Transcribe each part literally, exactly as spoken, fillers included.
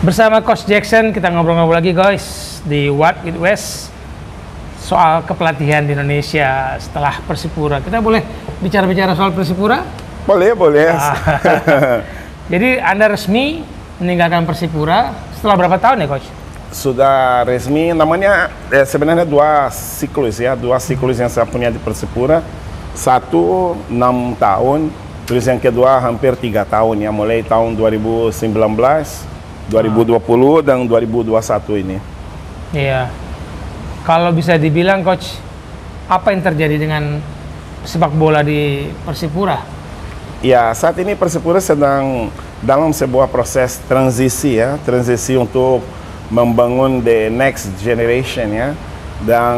Bersama Coach Jackson kita ngobrol-ngobrol lagi guys di What with West soal kepelatihan di Indonesia setelah Persipura. Kita boleh bicara-bicara soal Persipura? Boleh, boleh. Ah. Jadi Anda resmi meninggalkan Persipura setelah berapa tahun ya Coach? Sudah resmi, namanya eh, sebenarnya dua siklus ya, dua siklus yang saya punya di Persipura. Satu enam tahun, terus yang kedua hampir tiga tahun ya, mulai tahun dua ribu sembilan belas, dua ribu dua puluh dan dua ribu dua puluh satu ini. Iya. Kalau bisa dibilang Coach, apa yang terjadi dengan sepak bola di Persipura? Ya, saat ini Persipura sedang dalam sebuah proses transisi ya, transisi untuk membangun the next generation ya. Dan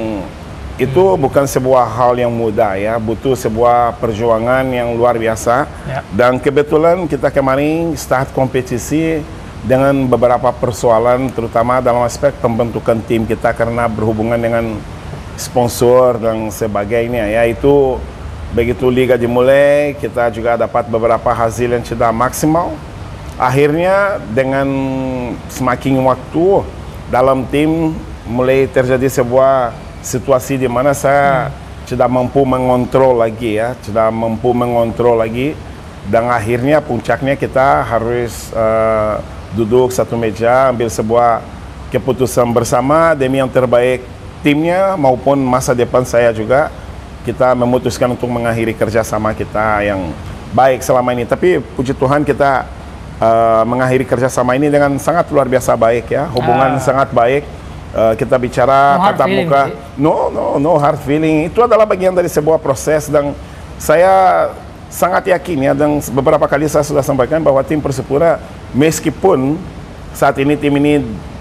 itu hmm. bukan sebuah hal yang mudah ya, butuh sebuah perjuangan yang luar biasa. Ya. Dan kebetulan kita kemarin start kompetisi dengan beberapa persoalan, terutama dalam aspek pembentukan tim kita karena berhubungan dengan sponsor dan sebagainya. Yaitu begitu liga dimulai, kita juga dapat beberapa hasil yang tidak maksimal. Akhirnya dengan semakin waktu dalam tim mulai terjadi sebuah situasi di mana saya hmm. tidak mampu mengontrol lagi ya, tidak mampu mengontrol lagi. Dan akhirnya puncaknya kita harus uh, duduk satu meja, ambil sebuah keputusan bersama demi yang terbaik timnya maupun masa depan saya juga. Kita memutuskan untuk mengakhiri kerjasama kita yang baik selama ini. Tapi puji Tuhan kita uh, mengakhiri kerjasama ini dengan sangat luar biasa baik ya, hubungan ah. sangat baik. Uh, kita bicara no tatap muka, no no no hard feeling. Itu adalah bagian dari sebuah proses dan saya sangat yakin ya, dan beberapa kali saya sudah sampaikan bahwa tim Persipura meskipun saat ini tim ini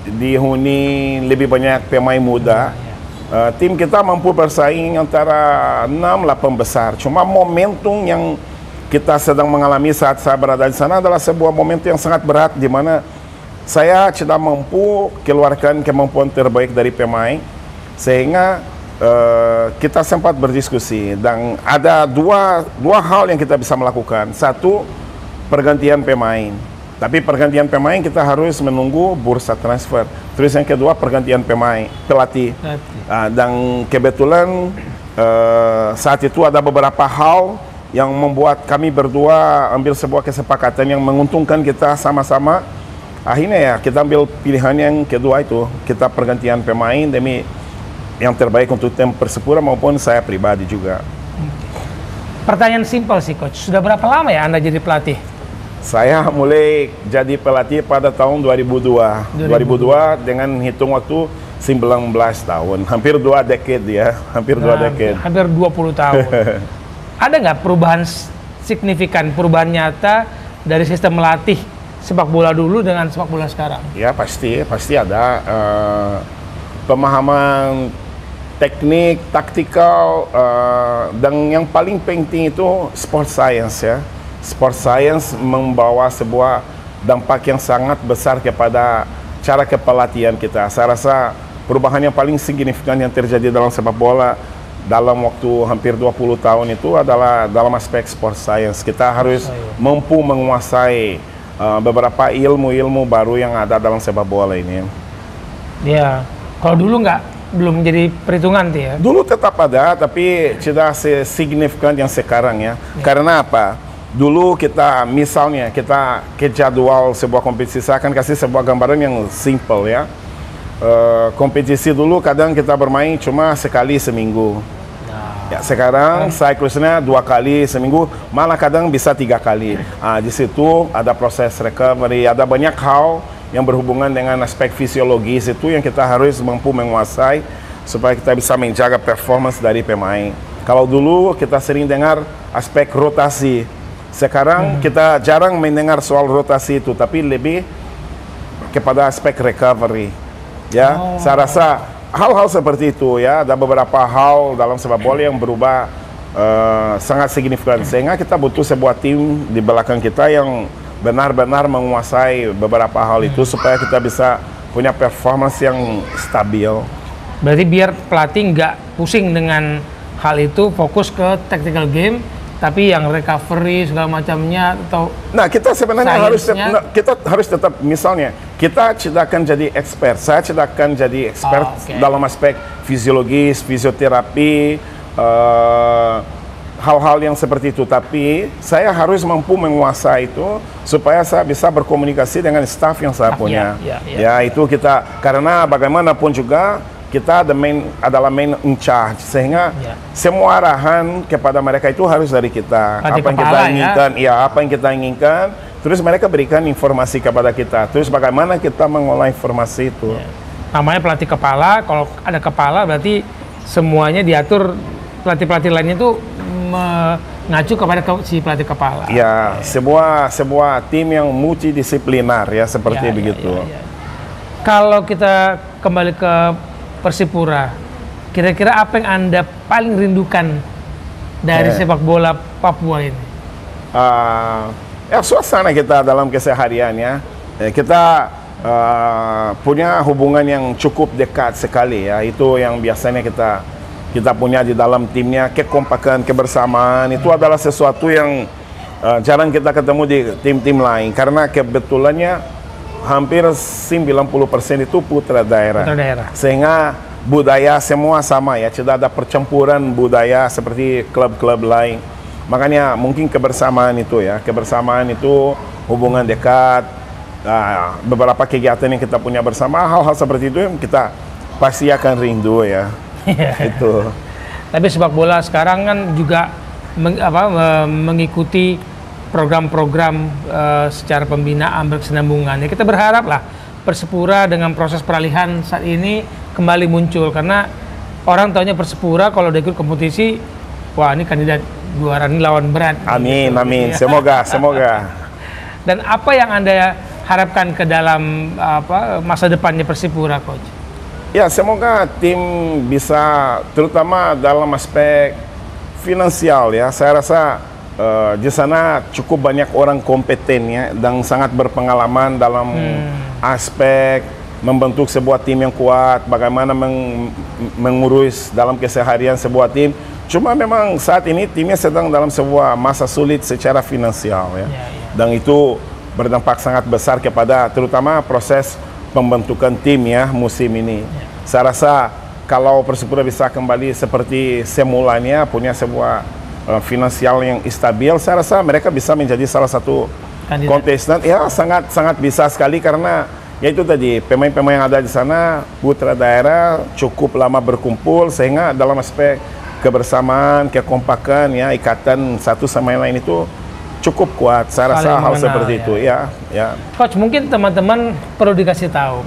dihuni lebih banyak pemain muda, uh, tim kita mampu bersaing antara enam delapan besar. Cuma momentum yang kita sedang mengalami saat saya berada di sana adalah sebuah momentum yang sangat berat, di mana saya tidak mampu keluarkan kemampuan terbaik dari pemain, sehingga Uh, kita sempat berdiskusi dan ada dua, dua hal yang kita bisa melakukan. Satu, pergantian pemain. Tapi pergantian pemain kita harus menunggu bursa transfer. Terus yang kedua, pergantian pemain, pelatih. Uh, dan kebetulan uh, saat itu ada beberapa hal yang membuat kami berdua ambil sebuah kesepakatan yang menguntungkan kita sama-sama. Akhirnya ya kita ambil pilihan yang kedua itu, kita pergantian pemain demi yang terbaik untuk tim Persipura maupun saya pribadi juga. Pertanyaan simpel sih Coach, sudah berapa lama ya Anda jadi pelatih? Saya mulai jadi pelatih pada tahun dua ribu dua. dua ribu dua dengan hitung waktu sembilan belas tahun, hampir dua decade ya, hampir nah, dua decade. Hampir dua puluh tahun. Ada nggak perubahan signifikan, perubahan nyata dari sistem melatih sepak bola dulu dengan sepak bola sekarang? Ya pasti, pasti ada uh, pemahaman teknik, taktikal, uh, dan yang paling penting itu sport science ya. Sport science membawa sebuah dampak yang sangat besar kepada cara kepelatihan kita. Saya rasa perubahan yang paling signifikan yang terjadi dalam sepak bola dalam waktu hampir dua puluh tahun itu adalah dalam aspek sport science. Kita harus mampu menguasai uh, beberapa ilmu-ilmu baru yang ada dalam sepak bola ini. Ya, kalau dulu nggak, belum menjadi perhitungan tuh ya? Dulu tetap ada, tapi tidak sesignifikan yang sekarang ya. ya. Karena apa? Dulu kita, misalnya, kita ke jadwal sebuah kompetisi, saya akan kasih sebuah gambaran yang simple ya. Uh, kompetisi dulu kadang kita bermain cuma sekali seminggu. Nah. Ya, sekarang siklusnya dua kali seminggu, malah kadang bisa tiga kali. Nah, di situ ada proses recovery, ada banyak hal yang berhubungan dengan aspek fisiologis itu yang kita harus mampu menguasai supaya kita bisa menjaga performance dari pemain. Kalau dulu kita sering dengar aspek rotasi, sekarang hmm. kita jarang mendengar soal rotasi itu, tapi lebih kepada aspek recovery. Ya, oh. Saya rasa hal-hal seperti itu ya, ada beberapa hal dalam sepak bola yang berubah uh, sangat signifikan, sehingga kita butuh sebuah tim di belakang kita yang benar-benar menguasai beberapa hal itu supaya kita bisa punya performance yang stabil. Berarti biar pelatih nggak pusing dengan hal itu, fokus ke tactical game, tapi yang recovery segala macamnya atau nah kita sebenarnya harus tetap, kita harus tetap misalnya kita tidak akan jadi expert. Saya tidak akan jadi expert Oh, okay. dalam aspek fisiologis, fisioterapi, uh, hal-hal yang seperti itu. Tapi saya harus mampu menguasai itu supaya saya bisa berkomunikasi dengan staf yang saya punya. Ya, ya, Ya, itu kita, karena bagaimanapun juga kita the main, adalah main in charge, sehingga ya. semua arahan kepada mereka itu harus dari kita. Latih apa yang kita kepala, inginkan, ya. ya apa yang kita inginkan. Terus mereka berikan informasi kepada kita. Terus bagaimana kita mengolah informasi itu. Ya. Namanya pelatih kepala, kalau ada kepala berarti semuanya diatur, pelatih-pelatih lainnya itu mengacu kepada ke, si pelatih kepala. Ya, ya, sebuah sebuah tim yang multidisiplinar ya seperti ya, begitu. Ya, ya, ya. Kalau kita kembali ke Persipura, kira-kira apa yang Anda paling rindukan dari ya. sepak bola Papua ini? Uh, Ya, suasana kita dalam keseharian ya, ya kita uh, punya hubungan yang cukup dekat sekali ya. Itu yang biasanya kita kita punya di dalam timnya, kekompakan, kebersamaan. Itu adalah sesuatu yang uh, jarang kita ketemu di tim-tim lain, karena kebetulannya hampir sembilan puluh persen itu putra daerah. Putra daerah. Sehingga budaya semua sama ya, tidak ada percampuran budaya seperti klub-klub lain. Makanya mungkin kebersamaan itu ya, kebersamaan itu hubungan dekat, nah, beberapa kegiatan yang kita punya bersama, hal-hal seperti itu yang kita pasti akan rindu ya. Itu. Tapi sepak bola sekarang kan juga meng, apa, mengikuti program-program uh, secara pembinaan berkesinambungan. Ya, kita berharap lah Persipura dengan proses peralihan saat ini kembali muncul, karena orang taunya Persipura kalau udah ikut kompetisi, wah ini kandidat juara, ini lawan berat. Amin, gitu. amin. Semoga, semoga. Dan apa yang Anda harapkan ke dalam apa masa depannya Persipura, Coach? Ya, semoga tim bisa, terutama dalam aspek finansial ya. Saya rasa uh, di sana cukup banyak orang kompeten ya, dan sangat berpengalaman dalam hmm. aspek membentuk sebuah tim yang kuat, bagaimana meng mengurus dalam keseharian sebuah tim. Cuma memang saat ini timnya sedang dalam sebuah masa sulit secara finansial ya. Ya, ya. Dan itu berdampak sangat besar kepada terutama proses pembentukan tim ya musim ini. Ya. Saya rasa kalau Persipura bisa kembali seperti semulanya, punya sebuah uh, finansial yang stabil, saya rasa mereka bisa menjadi salah satu kandidat kontestan. Ya, sangat sangat bisa sekali, karena ya itu tadi, pemain-pemain yang ada di sana putra daerah cukup lama berkumpul, sehingga dalam aspek kebersamaan, kekompakan, ya, ikatan satu sama yang lain itu cukup kuat. Saya rasa hal seperti ya. itu, ya, ya. Coach, mungkin teman-teman perlu dikasih tahu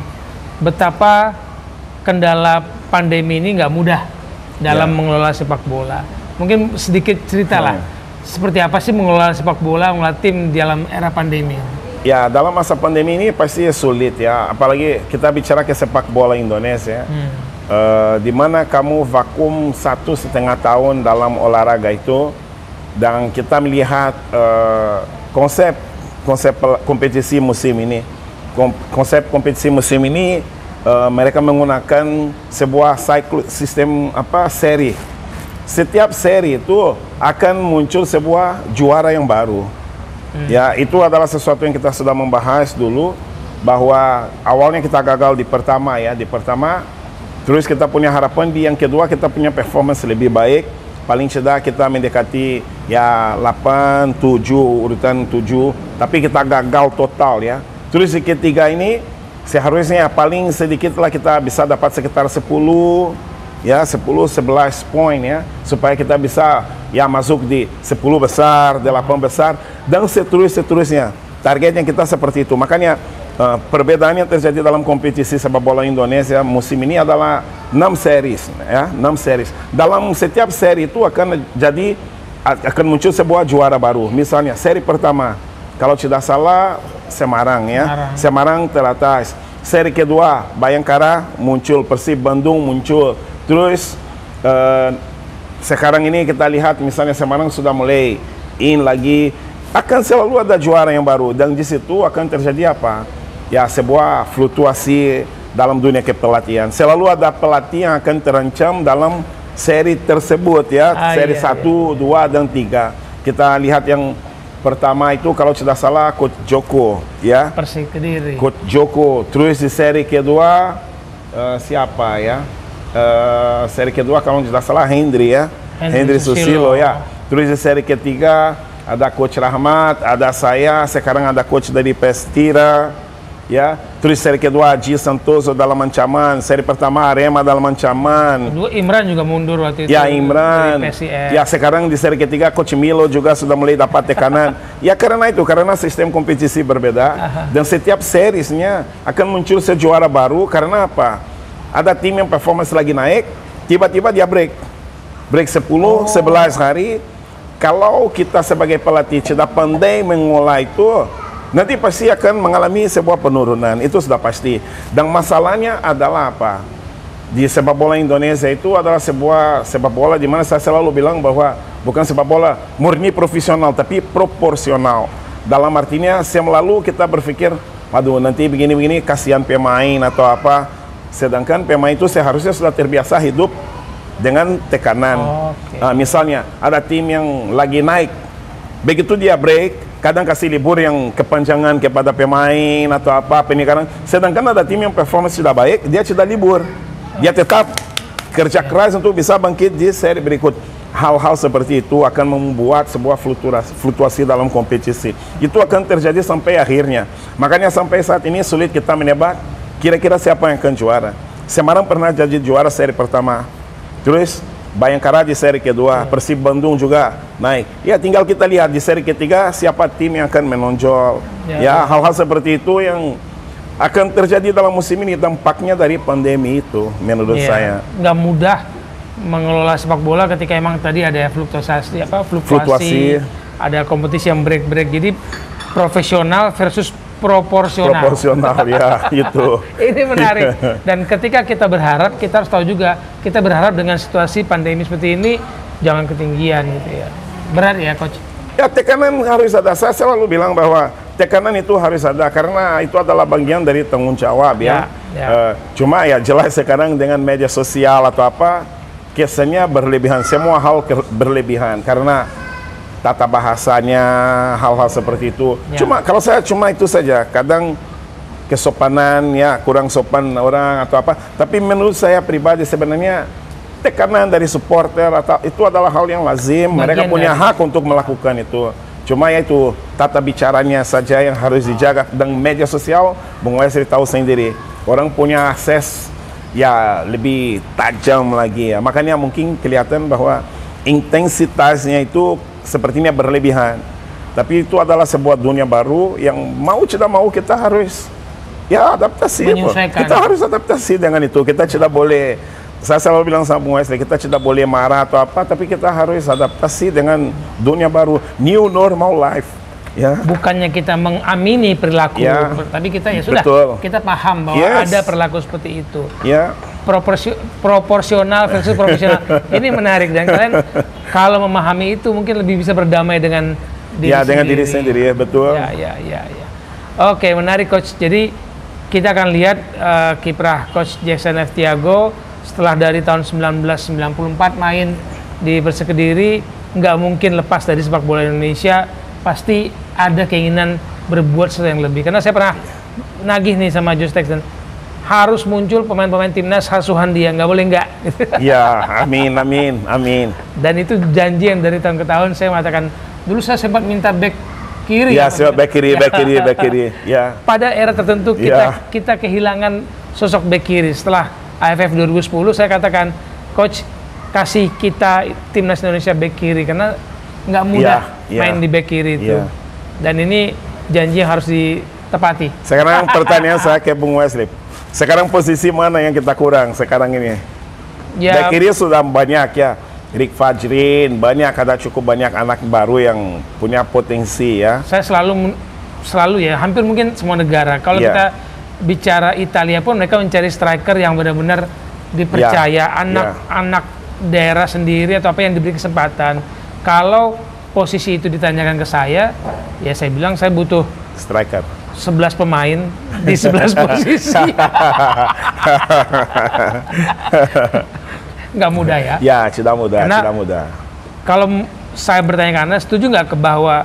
betapa kendala pandemi ini nggak mudah dalam ya. mengelola sepak bola. Mungkin sedikit ceritalah, hmm. seperti apa sih mengelola sepak bola, mengelola tim dalam era pandemi? Ya, dalam masa pandemi ini pasti sulit ya, apalagi kita bicara ke sepak bola Indonesia. Hmm. Uh, di mana kamu vakum satu setengah tahun dalam olahraga itu, dan kita melihat uh, konsep konsep kompetisi musim ini, Kom konsep kompetisi musim ini uh, mereka menggunakan sebuah cycle, sistem apa seri. Setiap seri itu akan muncul sebuah juara yang baru. Hmm. Ya, itu adalah sesuatu yang kita sudah membahas dulu, bahwa awalnya kita gagal di pertama ya, di pertama. Terus kita punya harapan di yang kedua kita punya performance lebih baik, paling tidak kita mendekati ya delapan, tujuh, urutan tujuh, tapi kita gagal total ya. Terus di ketiga ini seharusnya paling sedikit lah kita bisa dapat sekitar sepuluh ya, sepuluh sebelas poin ya, supaya kita bisa ya masuk di sepuluh besar, delapan besar, dan seterus-seterusnya. Targetnya kita seperti itu. Makanya Uh, perbedaan yang terjadi dalam kompetisi sepak bola Indonesia musim ini adalah enam series ya, enam series. Dalam setiap seri itu akan jadi akan muncul sebuah juara baru. Misalnya seri pertama, kalau tidak salah Semarang ya, Semarang, Semarang teratas. Seri kedua Bayangkara muncul, Persib Bandung muncul. Terus uh, sekarang ini kita lihat misalnya Semarang sudah mulai in lagi, akan selalu ada juara yang baru, dan di situ akan terjadi apa? Ya, sebuah fluktuasi dalam dunia kepelatihan. Selalu ada pelatih yang akan terancam dalam seri tersebut ya, ah, seri iya, satu, iya. dua, dan tiga. Kita lihat yang pertama itu kalau tidak salah Coach Joko, ya. Persik Kediri. Coach Joko. Terus di seri kedua uh, siapa ya? Uh, seri kedua kalau tidak salah Hendry ya. Hendry, Hendry Susilo. Susilo ya. Terus di seri ketiga ada Coach Rahmat, ada saya, sekarang ada coach dari Pestira, ya. Terus seri kedua Haji Santoso dalam ancaman, seri pertama Arema dalam ancaman. Dua Imran juga mundur waktu itu. Ya Imran. Ya sekarang di seri ketiga Coach Milo juga sudah mulai dapat tekanan. Ya karena itu, karena sistem kompetisi berbeda. Aha. Dan setiap seriesnya akan muncul sejuara baru. Karena apa? Ada tim yang performance lagi naik, tiba-tiba dia break. Break sepuluh, sebelas hari. Kalau kita sebagai pelatih tidak pandai mengolah itu, nanti pasti akan mengalami sebuah penurunan. Itu sudah pasti. Dan masalahnya adalah apa? Di sepak bola Indonesia itu adalah sebuah sepak bola di mana saya selalu bilang bahwa bukan sepak bola murni profesional, tapi proporsional. Dalam artinya, sem lalu kita berpikir, waduh nanti begini-begini kasihan pemain atau apa. Sedangkan pemain itu seharusnya sudah terbiasa hidup dengan tekanan. Oh, okay. Nah, misalnya ada tim yang lagi naik, begitu dia break, kadang kasih libur yang kepanjangan kepada pemain atau apa penikaran. Sedangkan ada tim yang performance sudah baik, dia tidak libur, dia tetap kerja keras untuk bisa bangkit di seri berikut. Hal-hal seperti itu akan membuat sebuah fluktuasi, fluktuasi dalam kompetisi. Itu akan terjadi sampai akhirnya. Makanya sampai saat ini sulit kita menebak kira-kira siapa yang akan juara. Semarang pernah jadi juara seri pertama. Terus Bayangkara di seri kedua, Persib Bandung juga naik. Ya tinggal kita lihat di seri ketiga siapa tim yang akan menonjol. Ya hal-hal ya, seperti itu yang akan terjadi dalam musim ini, dampaknya dari pandemi itu menurut ya, saya. Nggak mudah mengelola sepak bola ketika emang tadi ada fluktuasi, apa fluktuasi, fluktuasi. Ada kompetisi yang break-break. Jadi profesional versus proporsional. Proporsional ya itu. Ini menarik. Dan ketika kita berharap, kita harus tahu juga kita berharap dengan situasi pandemi seperti ini jangan ketinggian gitu ya. Berat ya coach. Ya tekanan harus ada. Saya selalu bilang bahwa tekanan itu harus ada karena itu adalah bagian dari tanggung jawab ya. ya, ya. Uh, cuma ya jelas sekarang dengan media sosial atau apa kesannya berlebihan, semua hal berlebihan karena tata bahasanya, hal-hal seperti itu. Ya. Cuma kalau saya cuma itu saja, kadang kesopanan ya kurang sopan orang atau apa. Tapi menurut saya pribadi sebenarnya tekanan dari supporter atau itu adalah hal yang lazim. Bagian mereka punya dari... hak untuk melakukan itu. Cuma ya itu tata bicaranya saja yang harus dijaga. Dan media sosial, Bung Wesley tahu sendiri, orang punya akses ya lebih tajam lagi ya. Makanya mungkin kelihatan bahwa intensitasnya itu sepertinya berlebihan, tapi itu adalah sebuah dunia baru yang mau tidak mau kita harus ya adaptasi. Kita harus adaptasi dengan itu. Kita tidak boleh, saya selalu bilang sama Bung Wesley, kita tidak boleh marah atau apa, tapi kita harus adaptasi dengan dunia baru, new normal life. Ya. Bukannya kita mengamini perilaku, ya, tapi kita ya sudah, betul, kita paham bahwa yes, ada perilaku seperti itu. Ya. Proporsi proporsional versus profesional. Ini menarik dan kalian kalau memahami itu mungkin lebih bisa berdamai dengan diri ya, sendiri. Dengan diri sendiri ya, betul. Ya, ya, ya, ya. Oke, menarik coach. Jadi kita akan lihat uh, kiprah coach Jackson F. Tiago setelah dari tahun sembilan belas sembilan puluh empat main di Persik Kediri, nggak mungkin lepas dari sepak bola Indonesia. Pasti ada keinginan berbuat sesuatu yang lebih. Karena saya pernah nagih nih sama Josh Texton, harus muncul pemain-pemain timnas asuhan dia, nggak boleh nggak. Ya, amin, amin, amin. Dan itu janji yang dari tahun ke tahun saya mengatakan, dulu saya sempat minta back kiri. Ya, sempat back kiri, back kiri, back kiri. Ya. Pada era tertentu kita ya, kita kehilangan sosok back kiri. Setelah A F F dua ribu sepuluh saya katakan, coach kasih kita timnas Indonesia back kiri karena nggak mudah ya, main ya, di back kiri itu. Ya. Dan ini janji yang harus ditepati. Sekarang pertanyaan saya ke Bung Wesley. Sekarang posisi mana yang kita kurang sekarang ini? Ya, back kiri sudah banyak ya. Rick Fajrin, banyak, ada cukup banyak anak baru yang punya potensi ya. Saya selalu selalu ya, hampir mungkin semua negara. Kalau ya, kita bicara Italia pun mereka mencari striker yang benar-benar dipercaya, anak-anak ya, daerah sendiri atau apa yang diberi kesempatan. Kalau posisi itu ditanyakan ke saya, ya saya bilang saya butuh striker. sebelas pemain di sebelas posisi. Nggak mudah ya? Ya, tidak mudah, Karena tidak mudah. Kalau saya bertanya ke Anda, setuju nggak ke bahwa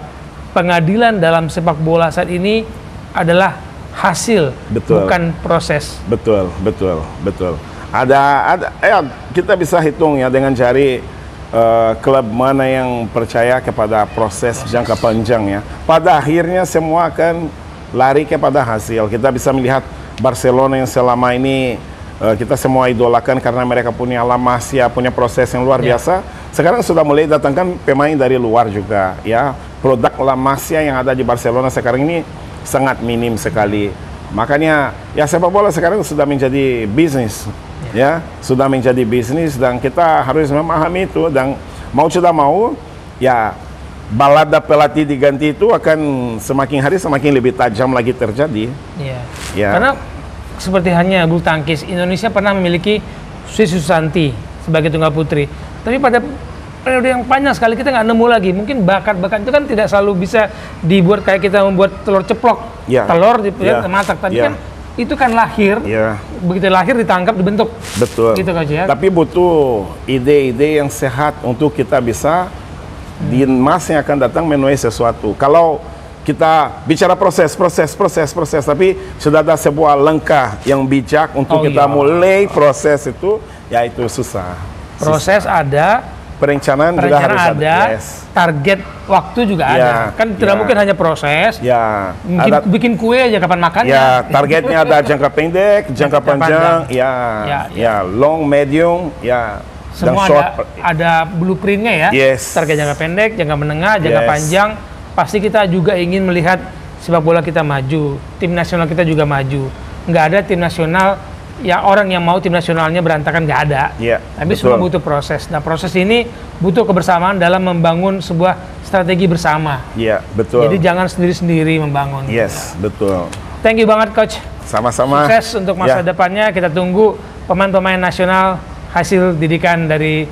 pengadilan dalam sepak bola saat ini adalah hasil, Betul. bukan proses. Betul, betul, betul. Ada, ada, ya kita bisa hitung ya dengan jari uh, klub mana yang percaya kepada proses jangka panjang ya. Pada akhirnya semua akan lari kepada hasil. Kita bisa melihat Barcelona yang selama ini uh, kita semua idolakan karena mereka punya La Masia, punya proses yang luar Ya. biasa. Sekarang sudah mulai datangkan pemain dari luar juga ya. Produk La Masia yang ada di Barcelona sekarang ini sangat minim sekali. Makanya ya sepak bola sekarang sudah menjadi bisnis. Ya, sudah menjadi bisnis dan kita harus memahami itu dan mau tidak mau ya balada pelatih diganti itu akan semakin hari semakin lebih tajam lagi terjadi. Ya. Ya. Karena seperti hanya bulu tangkis, Indonesia pernah memiliki Sri Susanti sebagai tunggal putri. Tapi pada periode yang panjang sekali kita nggak nemu lagi. Mungkin bakat-bakat itu kan tidak selalu bisa dibuat kayak kita membuat telur ceplok. Ya. Telur di Ya. masak, tapi Ya. kan itu kan lahir. Ya. Begitu lahir ditangkap, dibentuk. Betul. Gitu Coach ya. Tapi butuh ide-ide yang sehat untuk kita bisa di masa yang akan datang menuai sesuatu. Kalau kita bicara proses, proses, proses, proses, tapi sudah ada sebuah langkah yang bijak untuk Oh, kita iya. mulai proses itu, ya itu susah. Proses ada, Perencanaan, juga perencanaan harus ada, ada. Yes. target waktu juga Ya, ada. Kan tidak ya. mungkin hanya proses. Ya, Bikin, ada, bikin kue aja kapan makannya. ya targetnya ada jangka pendek, jangka Jangka panjang, ya, Ya, ya, long, medium, ya, dan Semua short. ada, ada blueprintnya ya. Yes. Target jangka pendek, jangka menengah, jangka Yes. panjang. Pasti kita juga ingin melihat sepak bola kita maju, tim nasional kita juga maju. Nggak ada tim nasional, ya orang yang mau tim nasionalnya berantakan nggak ada. Ya, Tapi betul. semua butuh proses. Nah proses ini butuh kebersamaan dalam membangun sebuah strategi bersama. Iya, betul. Jadi jangan sendiri-sendiri membangun. Yes, betul. Thank you banget Coach. Sama-sama. Sukses untuk masa Ya. depannya. Kita tunggu pemain-pemain nasional hasil didikan dari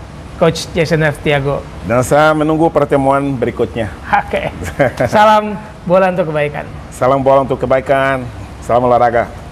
Coach Jason F. Tiago. Dan saya menunggu pertemuan berikutnya. Oke. Salam bola untuk kebaikan. Salam bola untuk kebaikan. Salam olahraga.